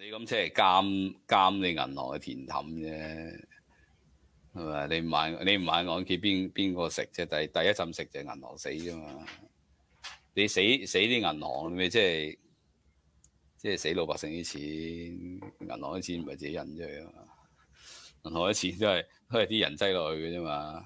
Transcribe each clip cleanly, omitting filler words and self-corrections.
你咁即係監你銀行嘅填氹啫，係咪？你唔買按揭，邊個食啫？第一陣食就係銀行死啫嘛。你死啲銀行，咪即係死老百姓啲錢，銀行啲錢唔係自己印出去啊嘛。銀行啲錢都係啲人擠落去嘅啫嘛。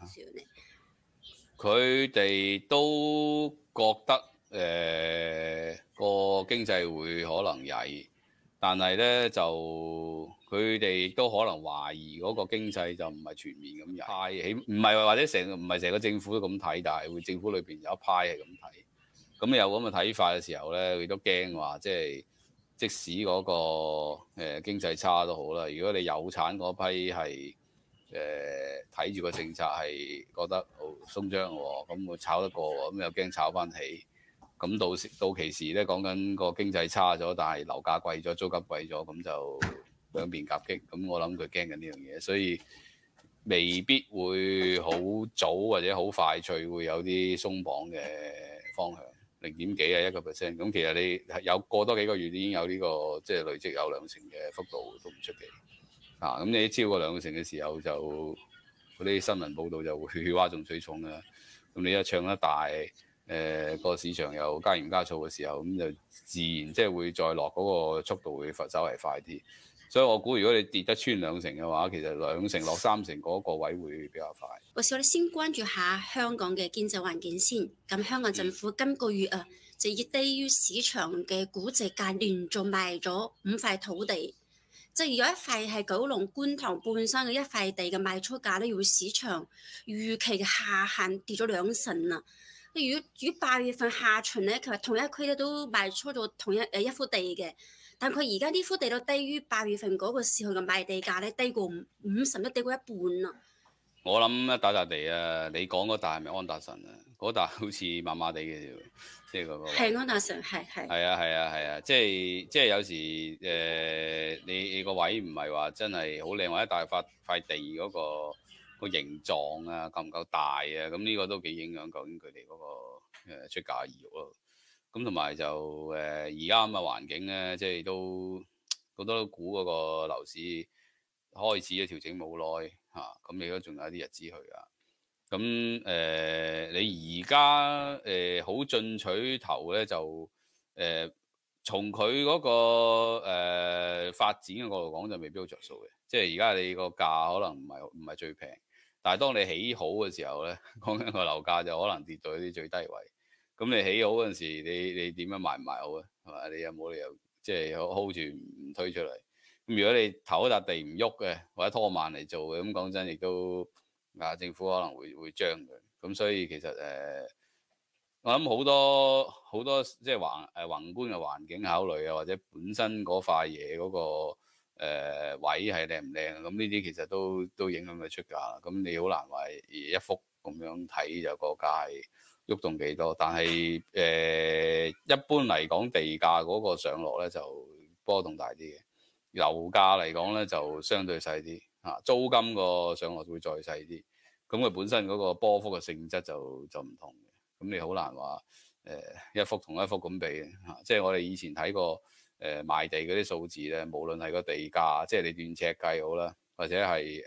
佢哋都覺得個經濟會可能曳，但係咧就佢哋都可能懷疑嗰個經濟就唔係全面咁曳，唔係或者唔係成個政府都咁睇，但係會政府裏邊有一派係咁睇。咁你有咁嘅睇法嘅時候咧，佢都驚話即使嗰個經濟差都好啦，如果你有產嗰批係睇住個政策係覺得鬆張喎，咁會炒得過喎，咁又驚炒翻起，咁到期時咧講緊個經濟差咗，但係樓價貴咗，租金貴咗，咁就兩邊夾擊，咁我諗佢驚緊呢樣嘢，所以未必會好早或者好快脆會有啲鬆綁嘅方向。0.幾啊1%，咁其實你有過多幾個月已經有呢個即係累積有2成嘅幅度都唔出奇啊！咁你超過2成嘅時候就嗰啲新聞報導就會嘩眾取寵啦。咁你一唱得大，個市場又加鹽加醋嘅時候，咁就自然即係會再落嗰個速度會稍為快啲。所以我估如果你跌得穿2成嘅話，其實2成落3成嗰個位會比較快。 我哋先關注下香港嘅經濟環境先。咁香港政府今個月就以低於市場嘅估值價連續賣咗5塊土地，即係有一塊係九龍觀塘半山嘅一塊地嘅賣出價咧，要市場預期嘅下限跌咗2成啦。如果8月份下旬咧，其實同一區咧都賣出咗同一幅地嘅。但佢而家呢幅地都低於8月份嗰個時候嘅賣地價咧，低過50，低過一半啦。 我諗一笪地啊，你講嗰笪係咪安達臣啊？嗰笪好似麻麻地嘅啫，即係嗰個。 係安達臣，係。 係啊，即係有時你個位唔係話真係好靚，或者大塊地嗰個形狀啊夠唔夠大啊？咁呢個都幾影響究竟佢哋嗰個出價意欲咯。咁同埋就而家咁嘅環境咧，即係都好多都估嗰個樓市開始嘅調整冇耐嚇，咁你都仲有啲日子去啊。咁你而家好進取頭咧，就從佢嗰個發展嘅角度講，就未必好着數嘅。即係而家你個價可能唔係最平，但係當你起好嘅時候咧，講緊個樓價就可能跌到啲最低位。咁你起好嗰陣時，你點樣賣唔賣好啊？係嘛？你有冇理由即係 hold 住唔推出嚟？咁如果你投一笪地唔喐嘅，或者拖慢嚟做嘅，咁講真，亦都政府可能會將佢。咁所以其實我諗好多即係宏觀嘅環境考慮啊，或者本身嗰塊嘢嗰個位係靚唔靚，咁呢啲其實都影響佢出價。咁你好難話一幅咁樣睇就個價係喐動幾多，但係一般嚟講，地價嗰個上落咧就波動大啲嘅，樓價嚟講咧就相對細啲嚇，租金個上落會再細啲，咁佢本身嗰個波幅嘅性質就唔同嘅，咁你好難話一幅同一幅咁比嚇，即係我哋以前睇過賣地嗰啲數字咧，無論係個地價，即係你斷尺計好啦，或者係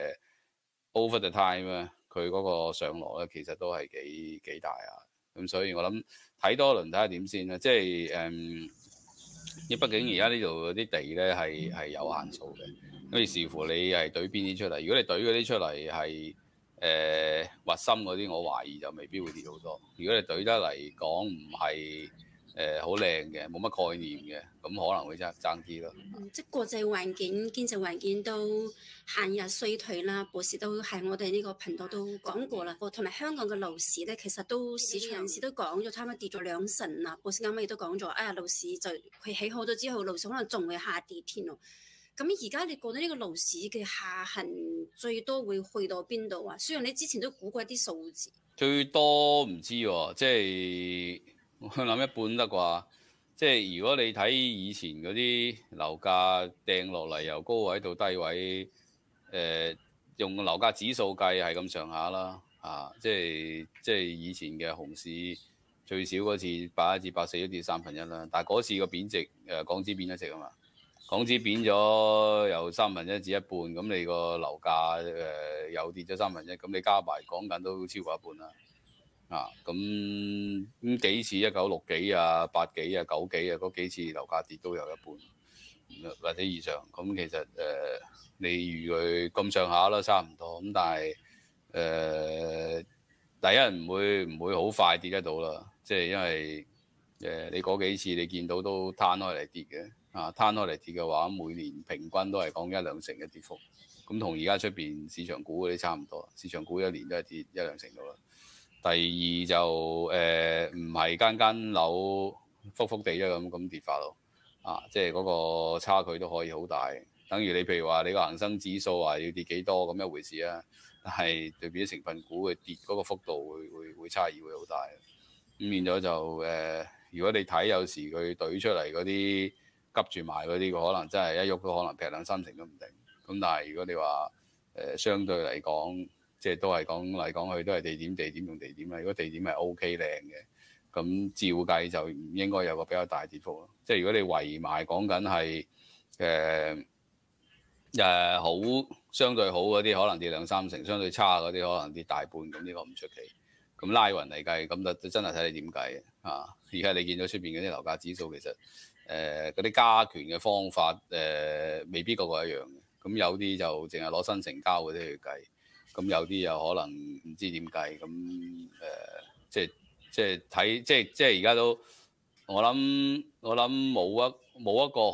over the time 咧。佢嗰個上落咧，其實都係幾大啊！咁所以我諗睇多輪睇下點先啦。即係因為畢竟而家呢度嗰啲地咧係有限數嘅，咁你視乎你係懟邊啲出嚟。如果你懟嗰啲出嚟係核心嗰啲，我懷疑就未必會跌好多。如果你懟得嚟講唔係好靚嘅，冇乜概念嘅，咁可能會爭啲咯。 即係國際環境、經濟環境都陷入衰退啦。博士都喺我哋呢個頻道都講過啦。同埋香港嘅樓市咧，其實都市場人士都講咗，差唔多跌咗2成啦。博士啱啱亦都講咗，樓市就佢起好咗之後，樓市可能仲會下跌添咯。咁而家你覺得呢個樓市嘅下行最多會去到邊度啊？雖然你之前都估過一啲數字， 最多唔知喎，即係我諗一半得啩。即係如果你睇以前嗰啲樓價掟落嚟，由高位到低位，用樓價指數計係咁上下啦，即係以前嘅熊市最少嗰次8.1至8.4都跌1/3啦，但係嗰次個貶值港紙貶咗值啊嘛， 港紙貶咗由1/3至一半，咁你個樓價又跌咗1/3，咁你加埋講緊都超過一半啦。咁幾次1960幾啊、8幾啊、9幾啊嗰幾次樓價跌都有一半或者以上。咁其實你預佢咁上下啦，差唔多。咁但係第一唔會好快跌得到啦，即係因為你嗰幾次你見到都攤開嚟跌嘅。攤開嚟跌嘅話，每年平均都係講1-2成嘅跌幅。咁同而家出邊市場股嗰啲差唔多，市場股一年都係跌1-2成到啦。第二就唔係間樓幅地啫咁跌法咯，即係嗰個差距都可以好大。等於你譬如話你個恒生指數話要跌幾多咁一回事啊，但係對比啲成分股嘅跌嗰個幅度會差異會好大。咁變咗就如果你睇有時佢懟出嚟嗰啲急住賣嗰啲，可能真係一喐都可能劈2-3成都唔定。咁但係如果你話相對嚟講，即係都係講嚟講去都係地點同地點啦。如果地點係 OK 靚嘅，咁照計就唔應該有個比較大跌幅咯。即係如果你圍埋講緊係好相對好嗰啲，可能跌2-3成；相對差嗰啲可能跌大半。咁呢個唔出奇。咁拉勻嚟計，咁就真係睇你點計啊！而家你見到出邊嗰啲樓價指數，其實嗰啲加權嘅方法未必個個一樣嘅。咁有啲就淨係攞新成交嗰啲去計。咁有啲又可能唔知點計，咁即係睇，即係而家都我諗冇一個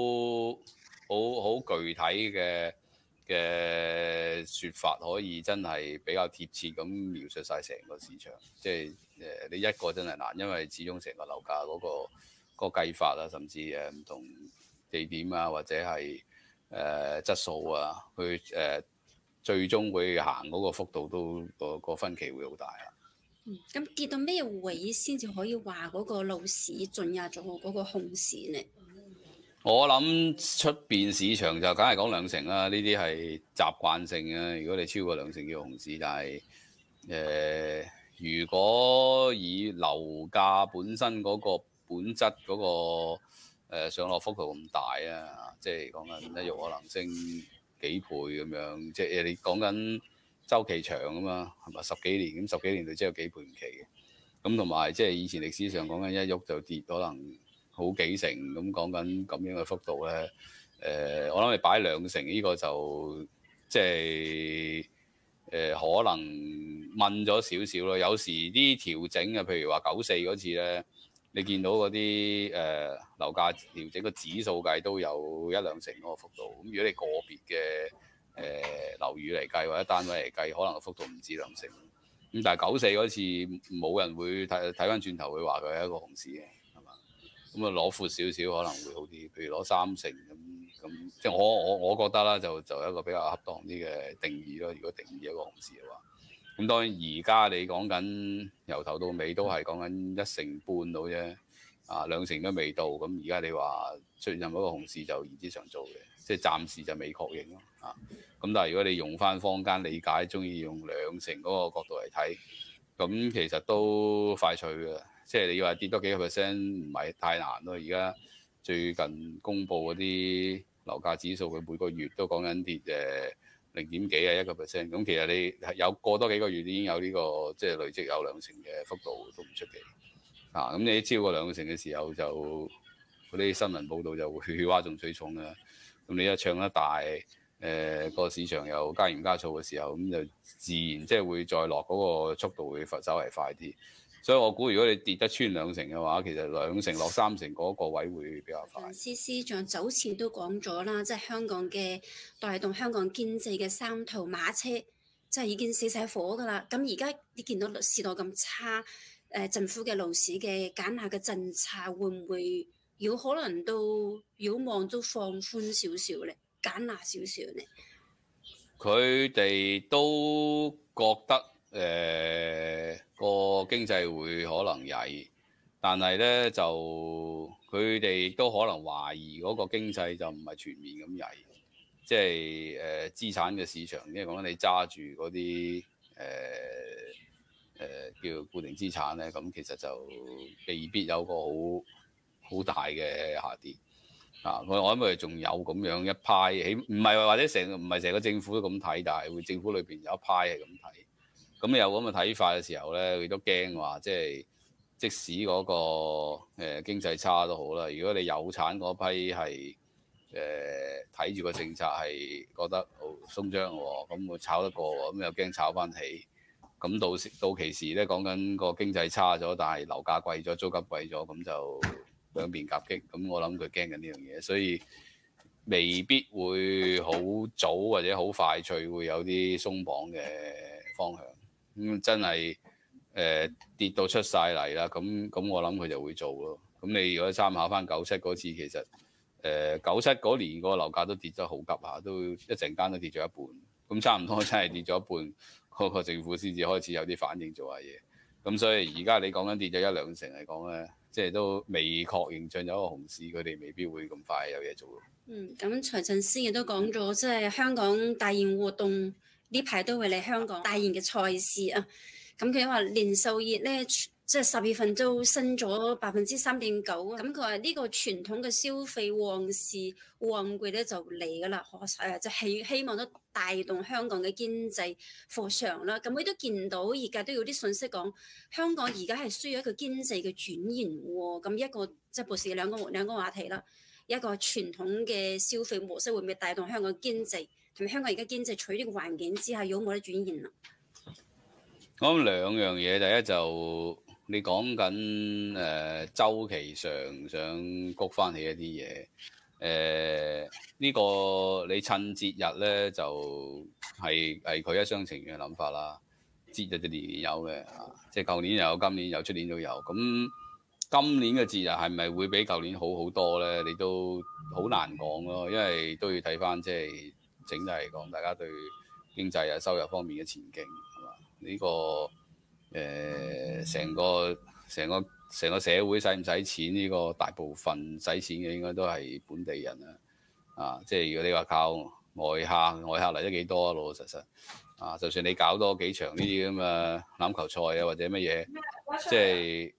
好具體嘅説法可以真係比較貼切咁描述晒成個市場。即係你一個真係難，因為始終成個樓價嗰個計法啊，甚至唔同地點啊，或者係質素啊，去最終會行嗰個幅度都個分歧會好大啊！ 咁跌到咩位先至可以話嗰個樓市進入咗嗰個熊市呢？ 我諗出邊市場就梗係講2成啦，呢啲係習慣性嘅。如果你超過2成叫熊市，但係如果以樓價本身嗰個本質嗰個上落幅度咁大啊，即係講緊一喐可能升幾倍咁樣，即係你講緊週期長啊嘛，係咪10幾年咁10幾年就即係有幾倍唔奇嘅。咁同埋即係以前歷史上講緊一喐就跌可能好幾成咁，講緊咁樣嘅幅度咧。我諗你擺2成呢個就即係可能問咗少少咯。有時啲調整啊，譬如話94嗰次咧，你見到嗰啲樓價調整個指數計都有1-2成嗰個幅度。咁如果你個別嘅樓宇嚟計或者單位嚟計，可能個幅度唔止2成。咁但係94嗰次冇人會睇翻轉頭會話佢係一個熊市嘅，係嘛？咁啊攞闊少少可能會好啲，譬如攞3成咁，即係我覺得啦，就一個比較恰當啲嘅定義咯。如果定義一個熊市嘅話，咁當然而家你講緊由頭到尾都係講緊1成半到啫，2成都未到。咁而家你話出現一個熊市就言之尚早嘅，即係暫時就未確認咯。咁但係如果你用翻坊間理解，中意用2成嗰個角度嚟睇，咁其實都快脆嘅。即係你要話跌多幾個 percent 唔係太難咯。而家最近公布嗰啲樓價指數，佢每個月都講緊跌0點幾啊1%。咁其實你有過多幾個月已經有呢個即係累積有2成嘅幅度都唔出奇。咁你超過2成嘅時候，就嗰啲新聞報導就會嘩眾取寵啦。咁你一唱得大，個市場又加鹽加醋嘅時候，咁就自然即係會再落嗰個速度會稍為快啲。所以我估如果你跌得穿2成嘅話，其實2成落3成嗰個位會比較快。 司長早前都講咗啦，即係香港嘅帶動香港經濟嘅3頭馬車，即係已經死晒火㗎啦。咁而家你見到時代咁差，政府嘅樓市嘅減壓嘅政策會唔會有可能都有望都放寬少少咧，減壓少少咧？ 佢哋都覺得個經濟會可能曳，但係咧就佢哋亦都可能懷疑嗰個經濟就唔係全面咁曳，即係資產嘅市場，因為講緊你揸住嗰啲叫固定資產咧，咁其實就未必有個好大嘅下跌。 我諗佢仲有咁樣一派，唔係或者唔係成個政府都咁睇，但係政府裏邊有一派係咁睇。咁你有咁嘅睇法嘅時候咧，佢都驚話即使嗰個經濟差都好啦。如果你有產嗰批係睇住個政策係覺得好鬆張喎，咁會炒得過喎，咁又驚炒翻起。咁到期時咧，講緊個經濟差咗，但係樓價貴咗，租金貴咗，咁就兩邊夾擊。咁我諗佢驚緊呢樣嘢，所以未必會好早或者好快脆會有啲鬆綁嘅方向。真係跌到出晒嚟啦，咁我諗佢就會做咯。咁你如果參考翻97嗰次，其實97嗰年個樓價都跌得好急下，都一陣間都跌咗一半。咁差唔多真係跌咗一半，嗰個政府先至開始有啲反應做下嘢。咁所以而家你講緊跌咗1、2成嚟講咧，即係都未確認進入一個熊市，佢哋未必會咁快有嘢做咯。 咁財政司亦都講咗，即係香港大型活動呢排都會嚟香港大型嘅賽事啊。咁佢話零售業咧，即係10月份都升咗3.9%。咁佢話呢個傳統嘅消費旺季咧就嚟㗎啦，就希望都帶動香港嘅經濟復常啦。咁佢都見到而家都有啲信息講，香港而家係需要一個經濟嘅轉型喎。咁一個即係保持兩個話題啦。一個傳統嘅消費模式會唔會帶動香港經濟？同埋香港而家經濟處於呢個環境之下，有冇得轉型啊？ 我諗兩樣嘢，第一就你講緊週期上想谷翻起一啲嘢，呢個你趁節日咧就係佢一廂情願嘅諗法啦。節日就年年有嘅，即係舊年有，今年有，出年都有。咁今年嘅節日係咪會比舊年好好多咧？你都好難講咯，因為都要睇翻即係整體嚟講，大家對經濟收入方面嘅前景係嘛？呢個成個社會使唔使錢？呢個大部分使錢嘅應該都係本地人啊！即係如果你話靠外客嚟得幾多啊？老老實實啊，就算你搞多幾場呢啲咁嘅欖球賽啊，或者乜嘢，即係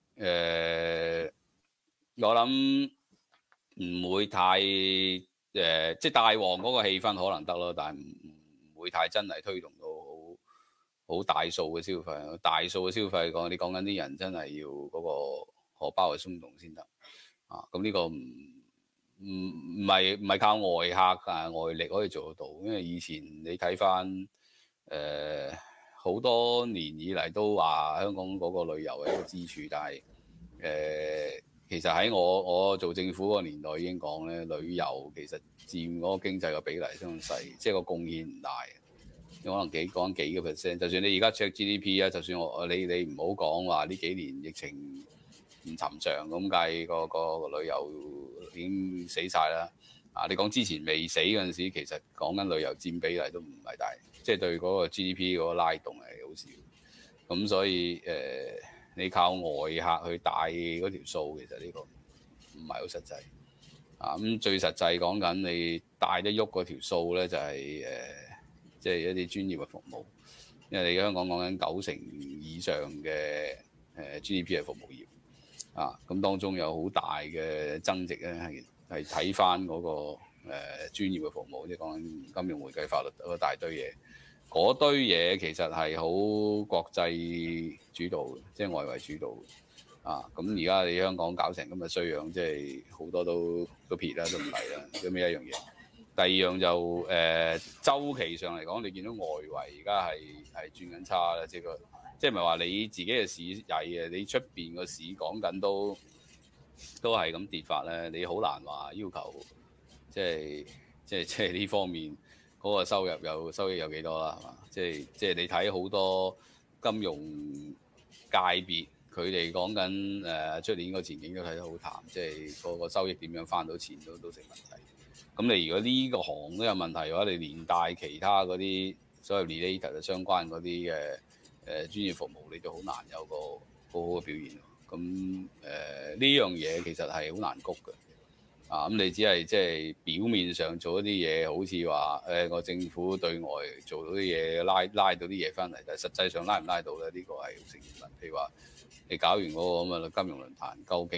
我諗唔會太即係大旺嗰個氣氛可能得咯，但係唔會太真係推動到好大數嘅消費。大數嘅消費你講緊啲人真係要嗰個荷包嘅鬆動先得啊！咁呢個唔係靠外客外力可以做得到，因為以前你睇翻好多年以嚟都話香港嗰個旅遊係一個支柱，但係其實喺我做政府嗰個年代已經講咧，旅遊其實佔嗰個經濟嘅比例相當細，即係個貢獻唔大，可能講幾個 percent。就算你而家 check GDP 啊，就算你唔好講話呢幾年疫情唔尋常咁計，個旅遊已經死晒啦。你講之前未死嗰陣時，其實講緊旅遊佔比例都唔係大，即係對嗰個 GDP 嗰個拉動係好少。咁所以你靠外客去帶嗰條數，其實呢個唔係好實際。咁最實際講緊你帶得喐嗰條數咧，就係即係一啲專業嘅服務，因為你香港講緊90%以上嘅GDP 係服務業。咁當中有好大嘅增值咧，係睇翻嗰個專業嘅服務，即係講緊金融、會計、法律嗰大堆嘢。嗰堆嘢其實係好國際主導嘅，即係外圍主導咁而家你香港搞成咁嘅衰樣，即係好多都撇啦，都唔嚟啦。咁呢一樣嘢。第二樣就週期上嚟講，你見到外圍而家係轉緊差啦，即係唔係話你自己嘅市曳嘅，你出邊個市講緊都係咁跌法咧，你好難話要求即係呢方面嗰個收益有幾多啦，係嘛？即係你睇好多金融界別，佢哋講緊出年個前景都睇得好淡，即係個收益點樣翻到錢都成問題。咁你如果呢個行都有問題嘅話，你連帶其他嗰啲所謂 related 相關嗰啲嘅專業服務，你都好難有個好好嘅表現。咁呢樣嘢其實係好難谷嘅。咁你只係即係表面上做一啲嘢，好似話個政府對外做到啲嘢，拉到啲嘢翻嚟，但係實際上拉唔拉到咧？呢個係好成疑問。譬如話你搞完嗰個咁嘅金融論壇，究竟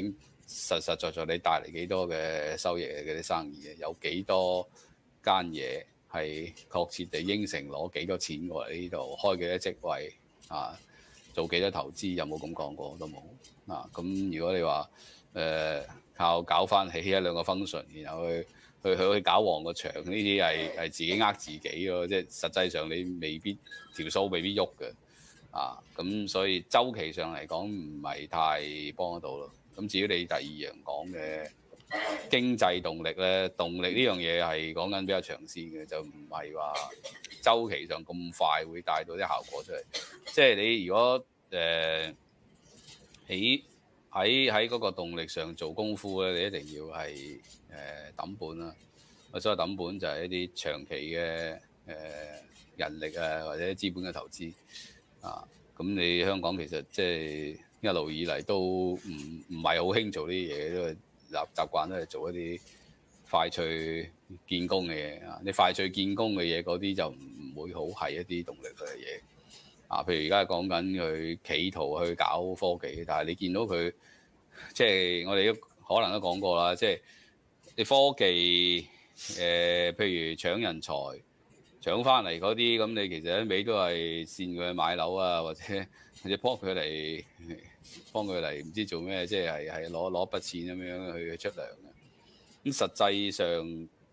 實實在在你帶嚟幾多嘅收益嘅啲生意嘅，有幾多間嘢係確切地應承攞幾多錢過嚟呢度，開幾多職位啊，做幾多投資，有冇咁講過都冇啊。咁如果你話靠搞翻起一兩個 function，然後去搞旺個場，呢啲係自己呃自己咯，即係實際上你未必條數未必喐嘅啊。咁所以週期上嚟講唔係太幫得到咯。咁至於你第二樣講嘅經濟動力咧，動力呢樣嘢係講緊比較長線嘅，就唔係話週期上咁快會帶到啲效果出嚟。即係你如果喺嗰個動力上做功夫咧，你一定要係揼本啦。所謂揼本就係一啲長期嘅人力啊，或者資本嘅投資啊。咁你香港其實即係一路以嚟都唔係好興做呢啲嘢，都係習慣都係做一啲快脆見功嘅嘢啊。你快脆見功嘅嘢嗰啲就唔會好係一啲動力嘅嘢啊。譬如而家講緊佢企圖去搞科技，但係你見到佢即係我哋都可能都講過啦，即係你科技譬如搶人才搶翻嚟嗰啲，咁你其實一味都係煽佢去買樓啊，或者幫佢嚟唔知做咩，即係攞筆錢咁樣去出糧嘅。咁實際上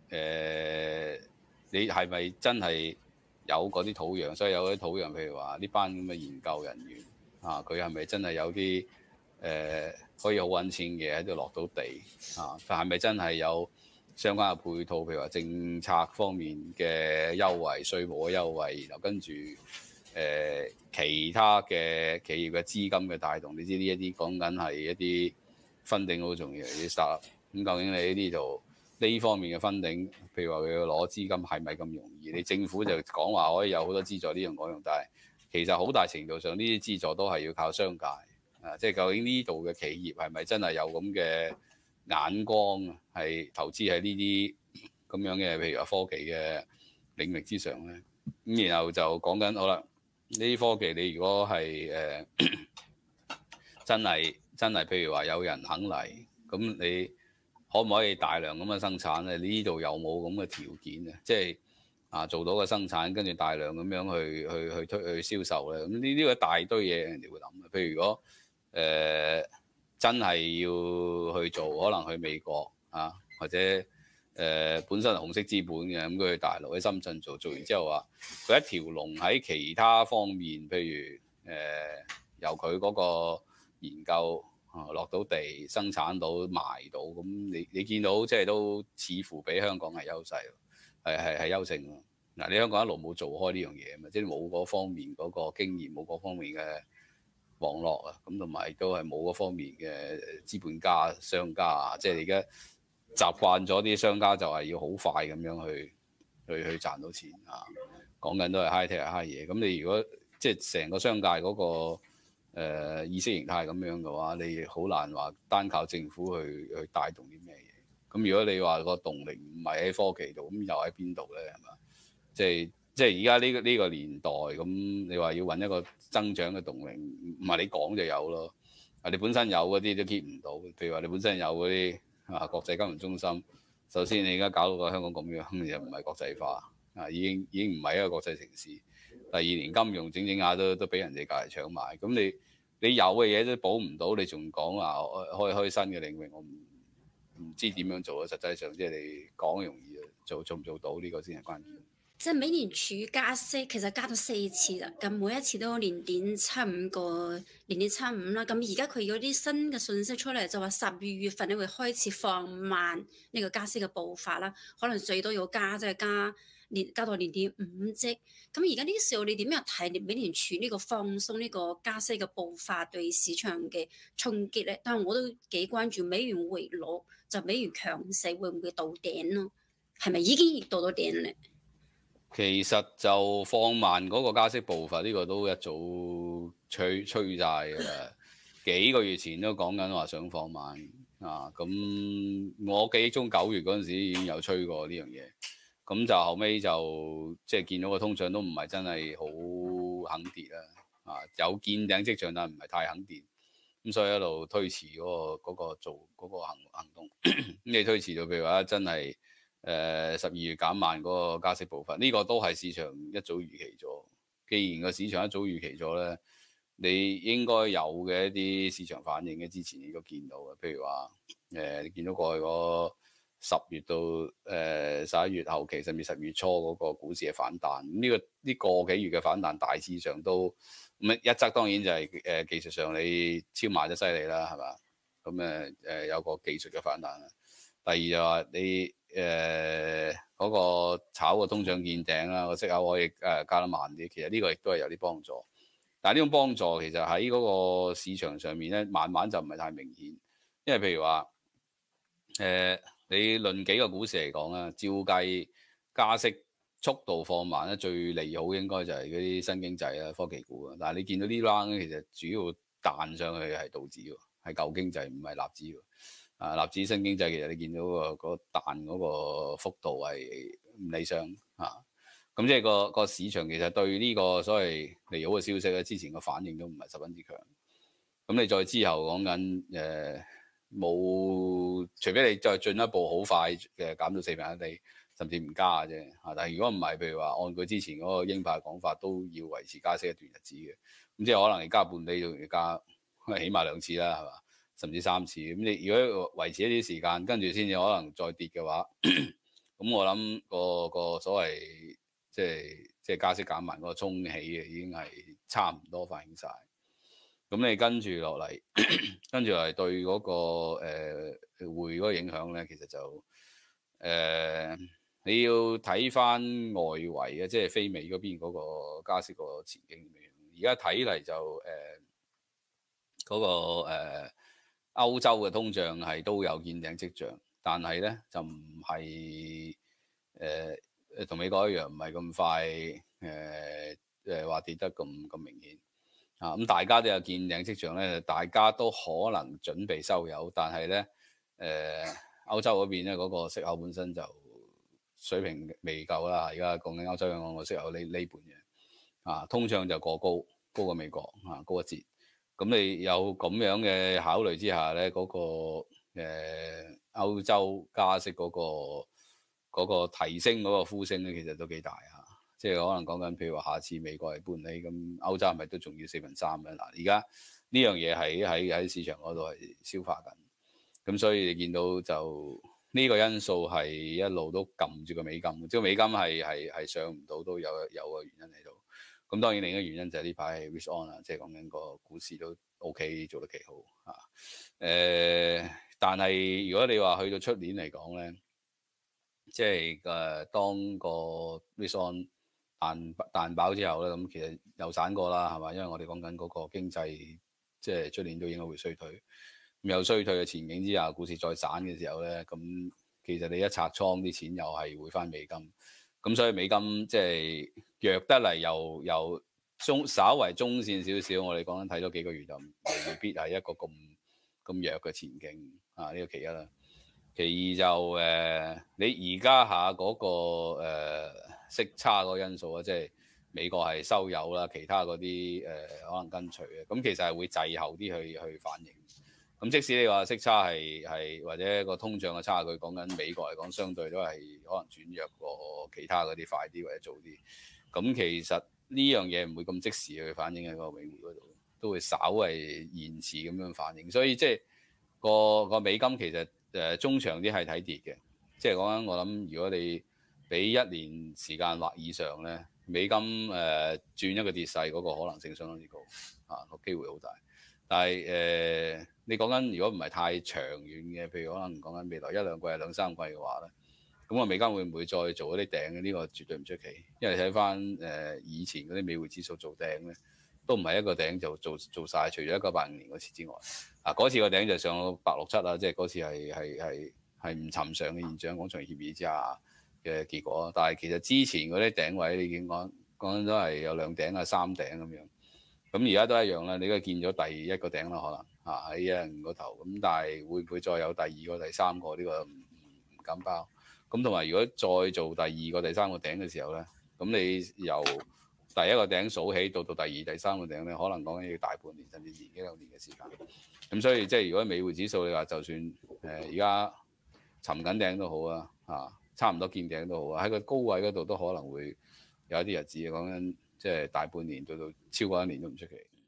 你係咪真係有嗰啲土壤？所以有啲土壤，譬如話呢班咁嘅研究人員啊，佢係咪真係有啲可以好揾錢嘅喺度落到地啊？佢係咪真係有相關嘅配套，譬如話政策方面嘅優惠、稅務嘅優惠，然後跟住其他嘅企業嘅資金嘅帶動？你知呢一啲講緊係一啲funding好重要啲 start。咁究竟你喺呢度呢方面嘅funding，譬如話佢要攞資金係咪咁容易？你政府就講話可以有好多資助呢樣嗰樣，但係其實好大程度上呢啲資助都係要靠商界啊。即係究竟呢度嘅企業係咪真係有咁嘅眼光係投資喺呢啲咁樣嘅譬如話科技嘅領域之上咧？咁然後就講緊好啦，呢啲科技你如果係真係譬如話有人肯嚟，咁你可唔可以大量咁嘅生產咧？呢度有冇咁嘅條件啊？即係做到個生產，跟住大量咁樣去銷售咧？咁呢個一大堆嘢人哋會諗嘅。譬如如果真係要去做，可能去美國啊，或者本身係紅色資本嘅，咁佢去大陸喺深圳做完之後話，佢一條龍喺其他方面，譬如由佢嗰個研究落到地生產到賣到，咁你見到即係都似乎比香港係優勢，係優勝喎。嗱，你香港一路冇做開呢樣嘢啊嘛，即係冇嗰方面嗰個經驗，冇嗰方面嘅網絡啊，咁同埋都係冇嗰方面嘅資本家、商家啊，即係你而家習慣咗啲商家就係要好快咁樣去賺到錢啊，講緊都係 high tech high 嘢。咁你如果即係成個商界嗰個意識形態咁樣嘅話，你好難話單靠政府去帶動啲咩嘢。咁如果你話個動力唔係喺科技度，咁又喺邊度咧？係嘛？即係而家呢個年代，咁你話要揾一個增長嘅動力，唔係你講就有咯。你本身有嗰啲都 keep 唔到。譬如話你本身有嗰啲國際金融中心，首先你而家搞到個香港咁樣，又唔係國際化已經唔係一個國際城市。第二年金融整下都俾人哋隔離搶埋。咁你有嘅嘢都補唔到，你仲講話開新嘅領域，我唔知點樣做啊！實際上即係你講容易，做唔做到呢個先係關鍵。 即係美聯儲加息，其實加咗4次啦，咁每一次都年點75啦。咁而家佢有啲新嘅信息出嚟，就話12月份你會開始放慢呢個加息嘅步伐啦，可能最多要加到0.5啫。咁而家呢個時候，你點樣睇美聯儲呢個放鬆呢個加息嘅步伐對市場嘅衝擊咧？但係我都幾關注美元回落，就美元強勢會唔會到頂咯？係咪已經到咗頂咧？ 其實就放慢嗰個加息步伐，呢個都一早吹晒㗎啦。幾個月前都講緊話想放慢啊。咁我記憶中9月嗰陣時已經有吹過呢樣嘢。咁就後尾就即係見到個通脹都唔係真係好肯跌啦。有見頂跡象，但唔係太肯跌。 咁所以一路推遲嗰個做嗰個行動。咁你推遲到譬如話真係12月減慢嗰個加息步伐，呢個都係市場一早預期咗。既然個市場一早預期咗咧，你應該有嘅一啲市場反應嘅，之前你都見到嘅，譬如話你見到過去嗰10月到11月後期，甚至10月初嗰個股市嘅反彈，呢個幾月嘅反彈大致上都咁一則當然就係技術上你超賣得犀利啦，係嘛？咁有個技術嘅反彈啦。第二就話你嗰個炒個通脹見頂啦，個息口可以加得慢啲，其實呢個亦都係有啲幫助。但係呢種幫助其實喺嗰個市場上面咧，慢慢就唔係太明顯，因為譬如話你論幾個股市嚟講啦，照計加息速度放慢咧，最利好應該就係嗰啲新經濟啊、科技股啊。但係你見到呢 round 咧，其實主要彈上去係道指喎，係舊經濟，唔係納指喎。納指新經濟其實你見到個彈嗰個幅度係唔理想嚇。咁即係個市場其實對呢個所謂利好嘅消息咧，之前個反應都唔係十分之強。咁你再之後講緊冇，除非你再進一步好快嘅減到1/4，甚至唔加嘅啫嚇。但係如果唔係，譬如話按佢之前嗰個鷹派講法，都要維持加息一段日子嘅。咁即係可能你加半厘，仲要加起碼2次啦，係嘛？甚至3次。咁你如果維持一啲時間，跟住先至可能再跌嘅話，咁我諗個所謂即係加息減慢嗰個沖起嘅已經係差唔多反映晒。咁你跟住落嚟，跟住嚟對嗰個匯嗰個影響咧，其實就你要睇翻外圍嘅，即係非美嗰邊嗰個加息個前景點樣。而家睇嚟就嗰個歐洲嘅通脹係都有見頂跡象，但係咧就唔係同美國一樣，唔係咁快話跌得咁明顯啊。咁大家都有見頂跡象咧，大家都可能準備收油，但係咧歐洲嗰邊咧嗰個息口本身就水平未夠啦。而家講緊歐洲央行個息口呢半嘢啊，通脹就過高過美國啊，高一截。咁你有咁樣嘅考慮之下咧，嗰個歐洲加息嗰個提升嗰個呼聲咧，其實都幾大嚇。即係可能講緊，譬如話下次美國係半厘，咁歐洲係咪都仲要3/4咧？嗱，而家呢樣嘢喺市場嗰度係消化緊，咁所以你見到就呢個因素係一路都撳住個美金，即係美金係上唔到，都有個原因喺度。咁當然另一個原因就係呢排係 risk on 啦，即係講緊個股市都 OK 做得幾好嚇。但係如果你話去到出年嚟講咧，即係當個 risk on 彈爆之後咧，咁其實又散過啦，係嘛？因為我哋講緊嗰個經濟，即係出年都應該會衰退。咁有衰退嘅前景之下，股市再散嘅時候咧，咁其實你一拆倉啲錢又係會翻美金。咁所以美金即係弱得嚟，又稍為中線少少。我哋講緊睇咗幾個月就未必係一個咁弱嘅前景啊。呢個其一啦。其二就你而家下嗰個息差嗰個因素啊，即係美國係收油啦，其他嗰啲可能跟隨嘅。咁其實係會滯後啲去反應。咁即使你話息差係或者個通脹嘅差距，講緊美國嚟講，相對都係可能轉弱過其他嗰啲快啲或者早啲。咁其實呢樣嘢唔會咁即時去反映喺個美匯嗰度，都會稍為延遲咁樣反應。所以即係個美金其實中長啲係睇跌嘅。即係講緊我諗，如果你俾1年時間或以上咧，美金轉一個跌勢嗰個可能性相當之高啊，個機會好大。但係你講緊如果唔係太長遠嘅，譬如可能講緊未來1-2季、2-3季嘅話咧，咁美金會唔會再做一啲頂嘅？呢個絕對唔出奇，因為睇翻以前嗰啲美匯指數做頂咧，都唔係一個頂就做晒，除咗1980年嗰次之外，嗰次個頂就上到867啦，即係嗰次係唔尋常嘅現象，廣場協議之下嘅結果。但係其實之前嗰啲頂位你已經講緊都係有2頂啊、3頂咁樣。咁而家都一樣啦，你都見咗第一個頂啦，可能喺105嗰頭。咁但係會唔會再有第2個、第3個？呢個唔敢包。咁同埋如果再做第2個、第3個頂嘅時候咧，咁你由第一個頂數起到第二、第三個頂咧，可能講緊要大半年甚至年幾兩年嘅時間。咁所以即係如果美匯指數你話就算而家沉緊頂都好啊，差唔多見頂都好啊，喺個高位嗰度都可能會有一啲日子講緊即係大半年到超過1年都唔出奇。